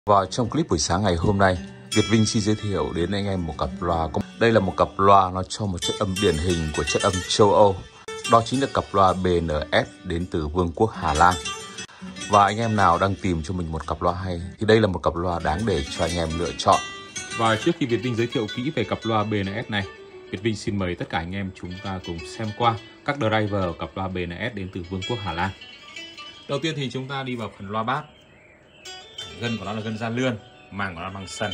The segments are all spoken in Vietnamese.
Và trong clip buổi sáng ngày hôm nay, Việt Vinh xin giới thiệu đến anh em một cặp loa. Đây là một cặp loa nó cho một chất âm điển hình của chất âm châu Âu. Đó chính là cặp loa BNS đến từ Vương quốc Hà Lan. Và anh em nào đang tìm cho mình một cặp loa hay thì đây là một cặp loa đáng để cho anh em lựa chọn. Và trước khi Việt Vinh giới thiệu kỹ về cặp loa BNS này, Việt Vinh xin mời tất cả anh em chúng ta cùng xem qua các driver cặp loa BNS đến từ Vương quốc Hà Lan. Đầu tiên thì chúng ta đi vào phần loa bass. Gân của nó là gân da lươn, màng của nó là màng sần.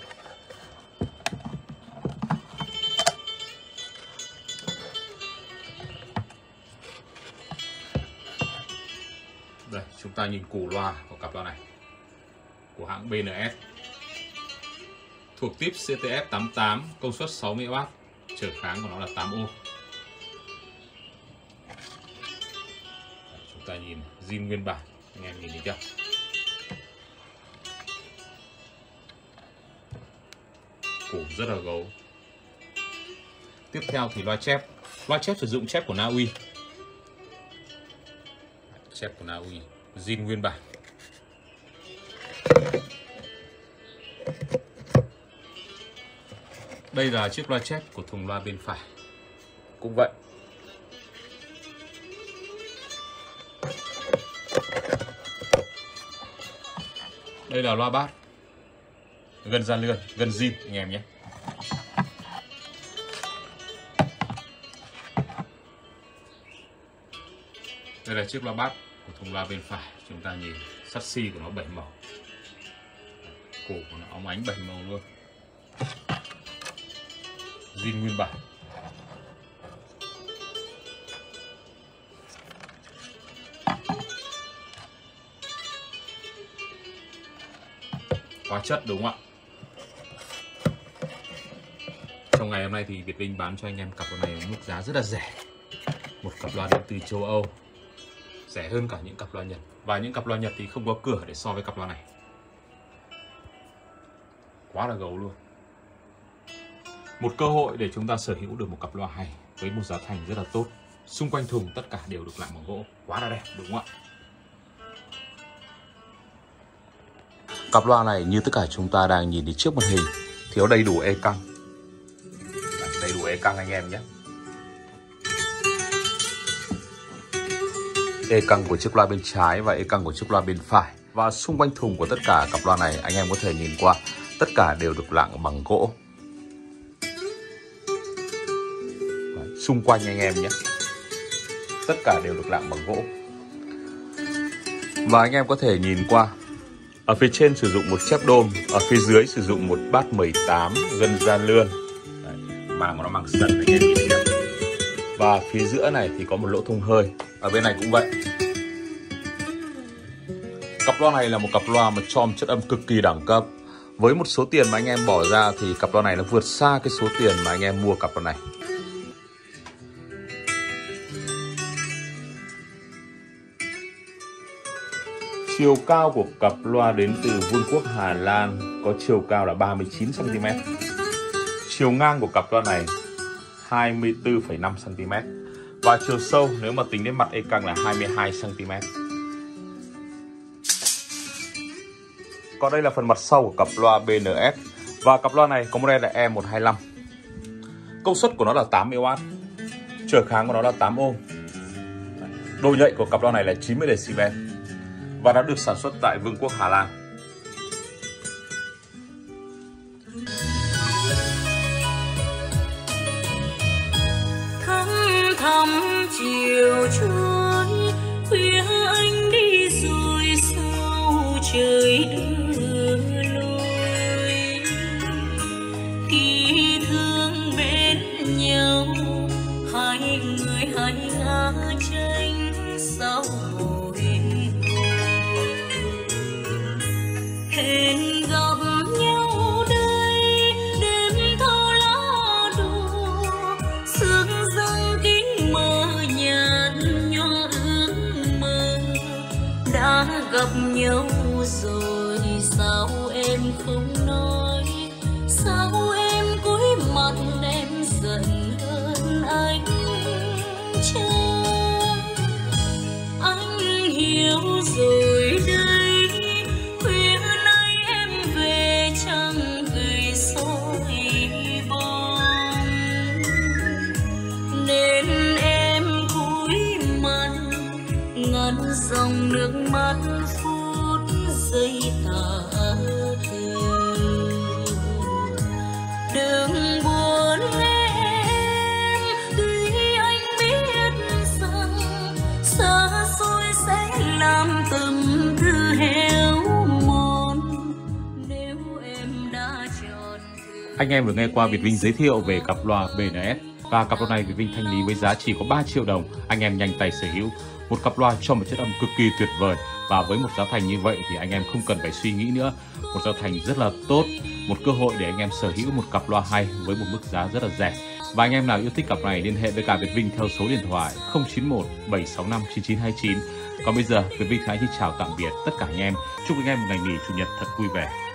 Đây, chúng ta nhìn củ loa của cặp loa này của hãng BNS, thuộc tiếp CTF88, công suất 60W, trở kháng của nó là 8 ohm. Chúng ta nhìn zin nguyên bản, anh em nhìn thấy chưa? Củ rất là gấu. Tiếp theo thì loa chép sử dụng chép của Na Uy. Chép của Na Uy, zin nguyên bản. Đây là chiếc loa chép của thùng loa bên phải, cũng vậy. Đây là loa bass, gân da lươn, gân zin anh em nhé. Đây là chiếc loa bass của thùng loa bên phải. Chúng ta nhìn sắt xi của nó 7 màu, cổ của nó óng ánh 7 màu luôn, zin nguyên bản. Quá chất đúng không ạ? Trong ngày hôm nay thì Việt Vinh bán cho anh em cặp loa này mức giá rất là rẻ. Một cặp loa đến từ châu Âu, rẻ hơn cả những cặp loa Nhật. Và những cặp loa Nhật thì không có cửa để so với cặp loa này. Quá là gấu luôn. Một cơ hội để chúng ta sở hữu được một cặp loa hay với một giá thành rất là tốt. Xung quanh thùng tất cả đều được làm bằng gỗ, quá là đẹp đúng không ạ? Cặp loa này như tất cả chúng ta đang nhìn thấy trước màn hình, thiếu đầy đủ e căng. Đầy đủ e căng anh em nhé. E căng của chiếc loa bên trái và e căng của chiếc loa bên phải. Và xung quanh thùng của tất cả cặp loa này anh em có thể nhìn qua, tất cả đều được lạng bằng gỗ. Đấy, xung quanh anh em nhé, tất cả đều được lạng bằng gỗ. Và anh em có thể nhìn qua, ở phía trên sử dụng một chép đôm, ở phía dưới sử dụng một bát 18 gân da lươn. Đấy, màng của nó màng sần anh em nhìn thấy. Và phía giữa này thì có một lỗ thông hơi, ở bên này cũng vậy. Cặp loa này là một cặp loa mà cho chất âm cực kỳ đẳng cấp. Với một số tiền mà anh em bỏ ra thì cặp loa này nó vượt xa cái số tiền mà anh em mua cặp loa này. Chiều cao của cặp loa đến từ Vương quốc Hà Lan có chiều cao là 39 cm. Chiều ngang của cặp loa này 24,5 cm. Và chiều sâu nếu mà tính đến mặt e căng là 22 cm. Còn đây là phần mặt sau của cặp loa BNS. Và cặp loa này có model là E125. Công suất của nó là 80W. Trở kháng của nó là 8 ohm. Độ nhạy của cặp loa này là 90 dB. Và đã được sản xuất tại Vương quốc Hà Lan. Thăm thăm chiều trôi, khuya anh đi rồi sao trời đưa lối. Khi thương bên nhau, hai người hai ngã tranh sao bồi hồi. Hẹn gặp nhau đây, đêm thâu lá đùa, sương răng kín mơ nhạt nhòa ước mơ. Đã gặp nhau rồi sao em không nói, sao em cúi mặt em giận hơn anh chăng? Anh hiểu rồi đây, khuya nay Đừng buồn em, tuy anh biết rằng xa xôi sẽ làm tâm tư héo mòn. Nếu em đã chọn Anh em vừa nghe qua Việt Vinh giới thiệu về cặp loa BNS. Và cặp loa này Việt Vinh thanh lý với giá chỉ có 3 triệu đồng. Anh em nhanh tay sở hữu một cặp loa cho một chất âm cực kỳ tuyệt vời. Và với một giá thành như vậy thì anh em không cần phải suy nghĩ nữa. Một giá thành rất là tốt, một cơ hội để anh em sở hữu một cặp loa hay với một mức giá rất là rẻ. Và anh em nào yêu thích cặp này liên hệ với cả Việt Vinh theo số điện thoại 091 765 9929. Còn bây giờ Việt Vinh Thái xin chào tạm biệt tất cả anh em. Chúc anh em một ngày nghỉ chủ nhật thật vui vẻ.